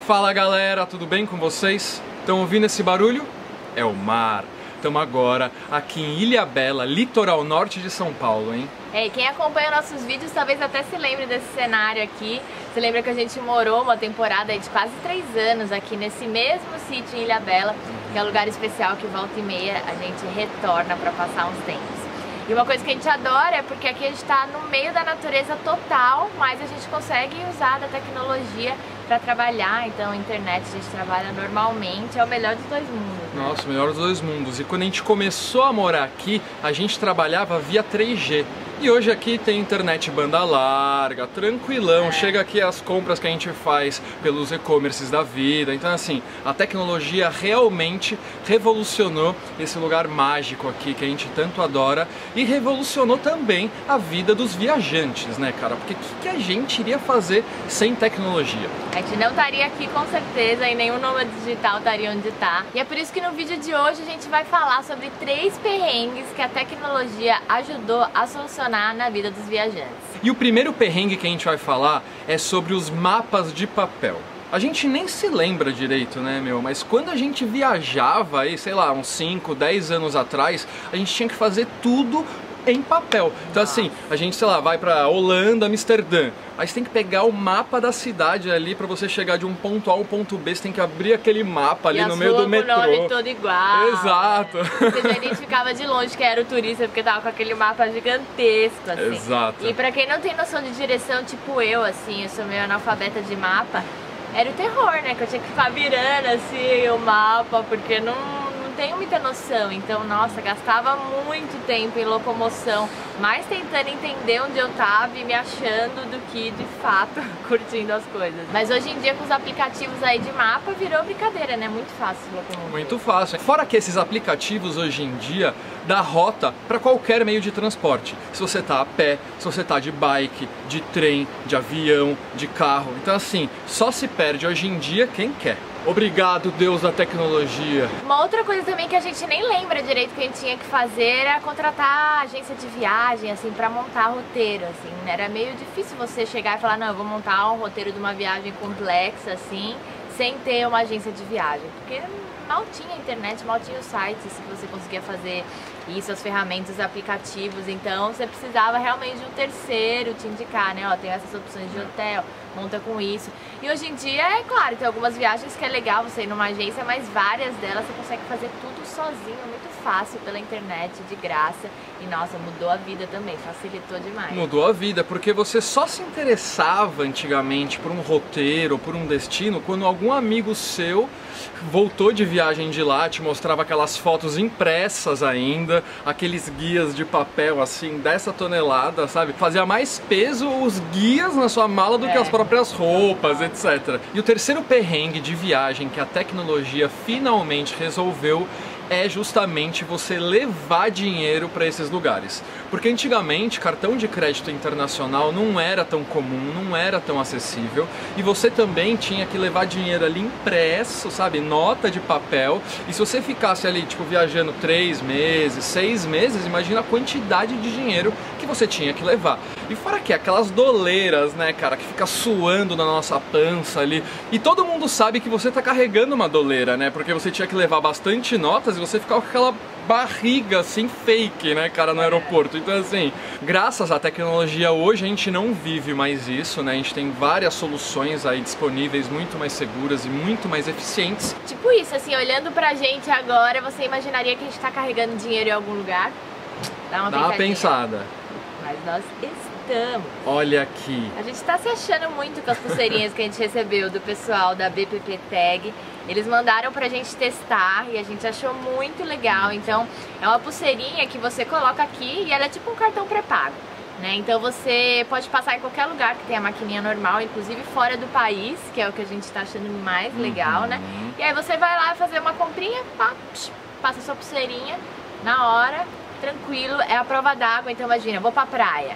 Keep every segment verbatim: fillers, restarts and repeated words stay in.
Fala galera, tudo bem com vocês? Estão ouvindo esse barulho? É o mar. Estamos agora aqui em Ilhabela, litoral norte de São Paulo, hein? É, e quem acompanha nossos vídeos talvez até se lembre desse cenário aqui. Você lembra que a gente morou uma temporada de quase três anos aqui nesse mesmo sítio em Ilhabela, que é um lugar especial que volta e meia a gente retorna para passar uns tempos. E uma coisa que a gente adora é porque aqui a gente está no meio da natureza total, mas a gente consegue usar da tecnologia para trabalhar. Então a internet a gente trabalha normalmente, é o melhor dos dois mundos. Nossa, o melhor dos dois mundos. E quando a gente começou a morar aqui, a gente trabalhava via três G. E hoje aqui tem internet banda larga, tranquilão, é. Chega aqui as compras que a gente faz pelos e-commerces da vida. Então assim, a tecnologia realmente revolucionou esse lugar mágico aqui que a gente tanto adora e revolucionou também a vida dos viajantes, né, cara? Porque o que, que a gente iria fazer sem tecnologia? A gente não estaria aqui com certeza e nenhum nômade digital estaria onde está. E é por isso que no vídeo de hoje a gente vai falar sobre três perrengues que a tecnologia ajudou a solucionar na vida dos viajantes. E o primeiro perrengue que a gente vai falar é sobre os mapas de papel. A gente nem se lembra direito, né, meu? Mas quando a gente viajava aí, sei lá, uns cinco, dez anos atrás, a gente tinha que fazer tudo em papel. Então assim, a gente, sei lá, vai pra Holanda, Amsterdã. Aí você tem que pegar o mapa da cidade ali pra você chegar de um ponto A ao ponto B. Você tem que abrir aquele mapa ali e no meio do metrô. E o nome todo igual. Exato. Né? Você já identificava de longe que era o turista porque tava com aquele mapa gigantesco, assim. Exato. E pra quem não tem noção de direção, tipo eu, assim, eu sou meio analfabeta de mapa, era o terror, né? Que eu tinha que ficar virando, assim, o mapa, porque não... tenho muita noção, então, nossa, gastava muito tempo em locomoção, mais tentando entender onde eu tava e me achando do que, de fato, curtindo as coisas. Mas hoje em dia, com os aplicativos aí de mapa, virou brincadeira, né? Muito fácil se locomover. Muito fácil. Fora que esses aplicativos, hoje em dia, dá rota para qualquer meio de transporte. Se você tá a pé, se você tá de bike, de trem, de avião, de carro. Então, assim, só se perde hoje em dia quem quer. Obrigado, Deus da tecnologia. Uma outra coisa também que a gente nem lembra direito que a gente tinha que fazer era contratar agência de viagem, assim, pra montar roteiro, assim, né? Era meio difícil você chegar e falar, não, eu vou montar um roteiro de uma viagem complexa, assim, sem ter uma agência de viagem, porque mal tinha internet, mal tinha os sites que você conseguia fazer isso, as ferramentas, os aplicativos, então você precisava realmente de um terceiro te indicar, né, ó, tem essas opções de hotel, monta com isso. E hoje em dia, é claro, tem algumas viagens que é legal você ir numa agência, mas várias delas você consegue fazer tudo sozinho, muito fácil, pela internet, de graça. E nossa, mudou a vida também, facilitou demais. Mudou a vida, porque você só se interessava antigamente por um roteiro, por um destino, quando algum amigo seu voltou de viagem de lá, te mostrava aquelas fotos impressas ainda, aqueles guias de papel assim, dessa tonelada, sabe? Fazia mais peso os guias na sua mala do é. que as próprias roupas, etcétera. E o terceiro perrengue de viagem que a tecnologia finalmente resolveu é justamente você levar dinheiro para esses lugares. Porque antigamente cartão de crédito internacional não era tão comum, não era tão acessível, e você também tinha que levar dinheiro ali impresso, sabe, nota de papel, e se você ficasse ali, tipo, viajando três meses, seis meses, imagina a quantidade de dinheiro que você tinha que levar. E fora que aquelas doleiras, né, cara, que fica suando na nossa pança ali, e todo mundo sabe que você tá carregando uma doleira, né, porque você tinha que levar bastante notas e você ficava com aquela barriga assim fake, né, cara, no aeroporto. Então assim, graças à tecnologia hoje a gente não vive mais isso, né, a gente tem várias soluções aí disponíveis, muito mais seguras e muito mais eficientes. Tipo isso, assim, olhando pra gente agora, você imaginaria que a gente tá carregando dinheiro em algum lugar? Dá uma, Dá uma pensada. Mas nós estamos. Olha aqui. A gente tá se achando muito com as pulseirinhas que a gente recebeu do pessoal da B P P Tag. Eles mandaram pra gente testar e a gente achou muito legal. Então, é uma pulseirinha que você coloca aqui e ela é tipo um cartão pré-pago, né? Então você pode passar em qualquer lugar que tem a maquininha normal, inclusive fora do país, que é o que a gente tá achando mais legal, uhum. né? E aí você vai lá fazer uma comprinha, pá, passa a sua pulseirinha na hora, tranquilo, é a prova d'água. Então imagina, eu vou pra praia.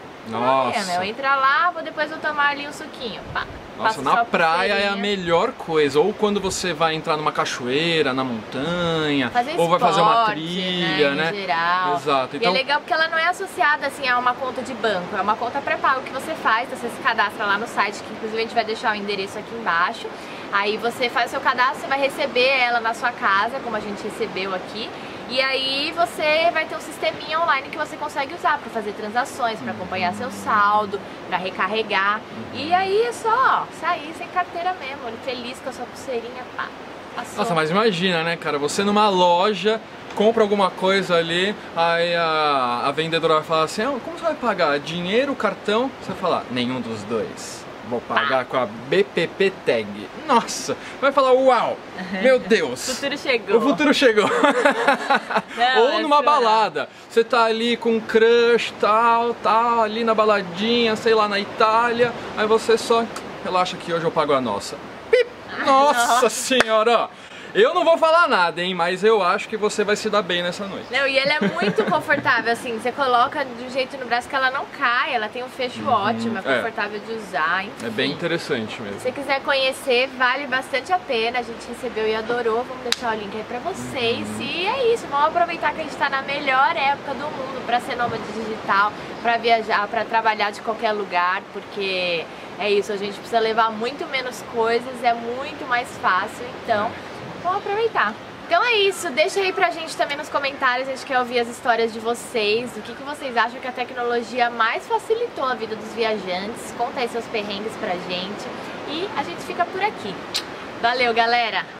Nossa. Praia, eu entrar lá, vou depois eu tomar ali um suquinho, pá. Nossa, na praia é a melhor coisa. Ou quando você vai entrar numa cachoeira, na montanha, fazer ou vai esporte, fazer uma trilha, né? né? Em geral. Exato. Então... E é legal porque ela não é associada assim a uma conta de banco, é uma conta pré-pago que você faz, então você se cadastra lá no site, que inclusive a gente vai deixar o endereço aqui embaixo. Aí você faz o seu cadastro, você vai receber ela na sua casa, como a gente recebeu aqui. E aí você vai ter um sisteminha online que você consegue usar para fazer transações, para acompanhar seu saldo, para recarregar. E aí é só ó, sair sem carteira mesmo, feliz com a sua pulseirinha, pá. Passou. Nossa, mas imagina, né, cara, você numa loja, compra alguma coisa ali, aí a, a vendedora vai falar assim, ah, como você vai pagar? Dinheiro, cartão? Você vai falar, nenhum dos dois. Vou pagar com a B P P Tag. Nossa, vai falar, uau, meu Deus. O futuro chegou. O futuro chegou. Não, Ou é numa só... balada, você tá ali com um crush, tal, tal, ali na baladinha, sei lá, na Itália, aí você só relaxa que hoje eu pago a nossa. Pip. Nossa, Nossa senhora, ó. Eu não vou falar nada, hein, mas eu acho que você vai se dar bem nessa noite. Não, e ela é muito confortável, assim, você coloca de um jeito no braço que ela não cai, ela tem um fecho uhum. ótimo, é confortável é. de usar, enfim. É bem interessante mesmo. Se você quiser conhecer, vale bastante a pena, a gente recebeu e adorou, vamos deixar o link aí pra vocês. Uhum. E é isso, vamos aproveitar que a gente tá na melhor época do mundo pra ser nômade digital, pra viajar, pra trabalhar de qualquer lugar, porque é isso, a gente precisa levar muito menos coisas, é muito mais fácil, então... Vamos aproveitar. Então é isso, deixa aí pra gente também nos comentários, a gente quer ouvir as histórias de vocês, o que, que vocês acham que a tecnologia mais facilitou a vida dos viajantes, conta aí seus perrengues pra gente e a gente fica por aqui. Valeu, galera!